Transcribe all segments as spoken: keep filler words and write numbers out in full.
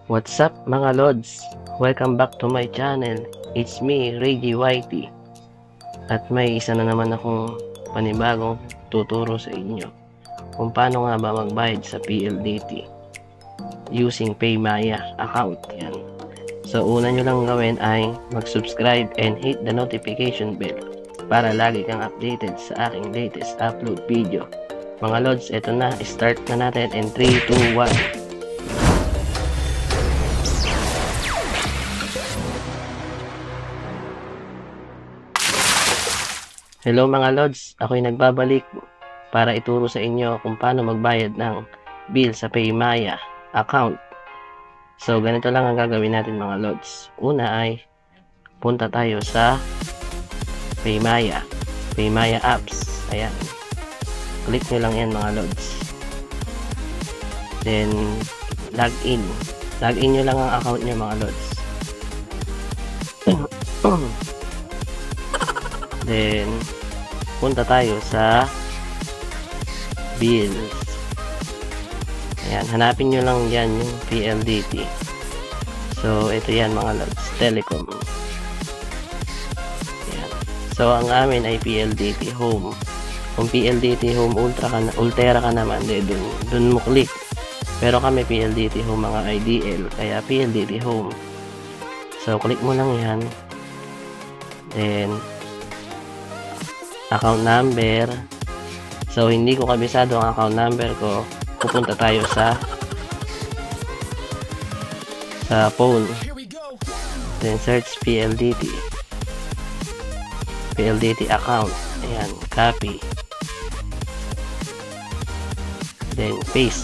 What's up mga Lods? Welcome back to my channel. It's me, Reggie Whitey. At may isa na naman akong panibagong tuturo sa inyo kung paano nga ba magbayad sa P L D T using PayMaya account. Yan. So una nyo lang gawin ay mag-subscribe and hit the notification bell para lagi kang updated sa aking latest upload video. Mga Lods, eto na. Start na natin in three, two, one. Hello mga Lods, ako'y nagbabalik para ituro sa inyo kung paano magbayad ng bill sa PayMaya account. So ganito lang ang gagawin natin mga Lods. Una ay punta tayo sa PayMaya, PayMaya apps. Ayan. Click nyo lang yan mga Lods. Then login. Login nyo lang ang account nyo mga Lods. Then punta tayo sa bills. Ayan, hanapin nyo lang yan yung P L D T. So ito yan mga Lods, Telecom. Ayan. So ang amin ay P L D T Home. Kung P L D T Home Ultra ka na, Ultera ka naman, de, dun, dun mo click. Pero kami P L D T Home mga I D L, kaya P L D T Home. So click mo lang yan. Then account number. So hindi ko kabisado ang account number ko. Pupunta tayo sa sa phone. Then search P L D T. P L D T account. Ayan, copy. Then paste.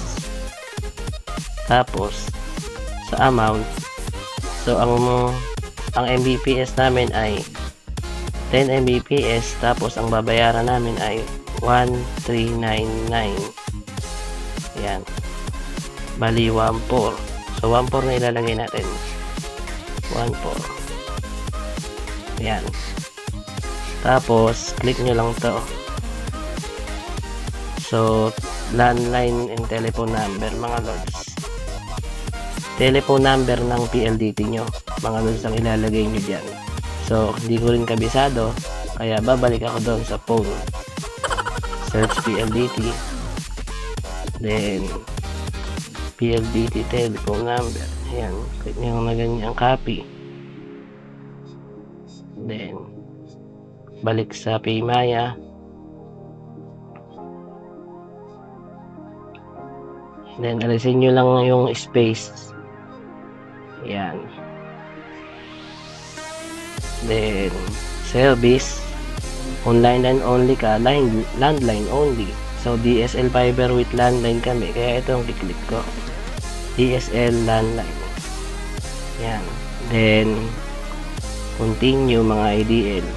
Tapos sa amount. So ang ang M B P S namin ay ten M B P S, tapos ang babayaran namin ay one three nine nine. Ayan. Bali one four. So one four na ilalagay natin. one four. Ayan. Tapos click nyo lang to. So landline and telephone number mga Lods. Telephone number ng P L D T nyo mga Lods ang ilalagay nyo dyan. So, hindi ko rin kabisado, kaya babalik ako doon sa phone. Search P L D T. Then, P L D T telephone number. Ayan, click nyo na ganyan, copy. Then, balik sa PayMaya. Then, alisin nyo lang yung space. Ayan. Then service, online and only ka, line, landline only. So D S L fiber with landline kami, kaya ito ang kiklik ko, D S L landline. Yan. Then continue mga I D L.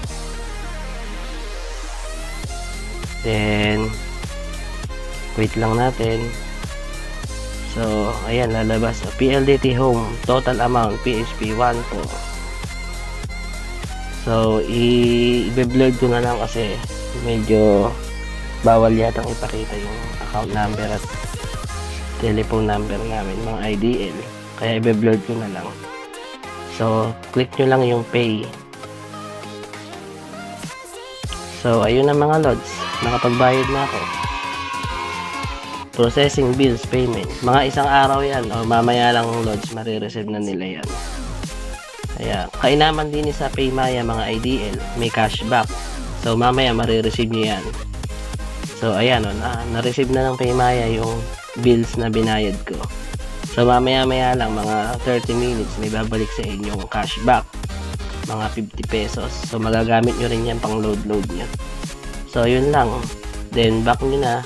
Then wait lang natin. So ayan, lalabas P L D T Home, total amount P H P one four. So, i-blurred ko na lang kasi medyo bawal yatang ipakita yung account number at telephone number namin, mga I D L. Kaya i-blurred ko na lang. So, click nyo lang yung pay. So, ayun na mga Lods. Nakapagbayad na ako. Processing bills payment. Mga isang araw yan o mamaya lang Lods, marireceive na nila yan. Kaya, kainaman din sa PayMaya mga I D L, may cashback. So, mamaya marireceive nyo yan. So, ayan o, na, na-receive na ng PayMaya yung bills na binayad ko. So, mamaya-maya lang, mga thirty minutes, may babalik sa inyong cashback. Mga fifty pesos. So, magagamit nyo rin yan pang load-load nyo. So, yun lang. Then, back nyo na.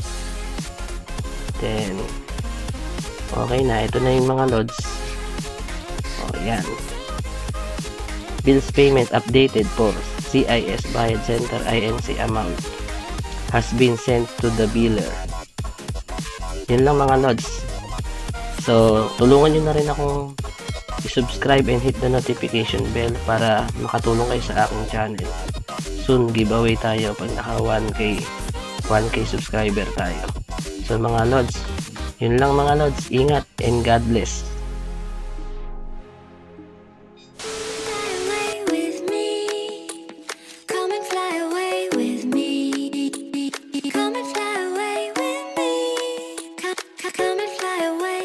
Then, okay na. Ito na yung mga Lods. O, yan. Bills payment updated for C I S Bayad Center I N C amount has been sent to the biller. Yun lang mga Lods. So, tulungan nyo na rin akong i-subscribe and hit the notification bell para makatulong kayo sa aking channel. Soon, giveaway tayo pag naka one K one K subscriber tayo. So mga Lods, yun lang mga Lods. Ingat and God bless. fly away.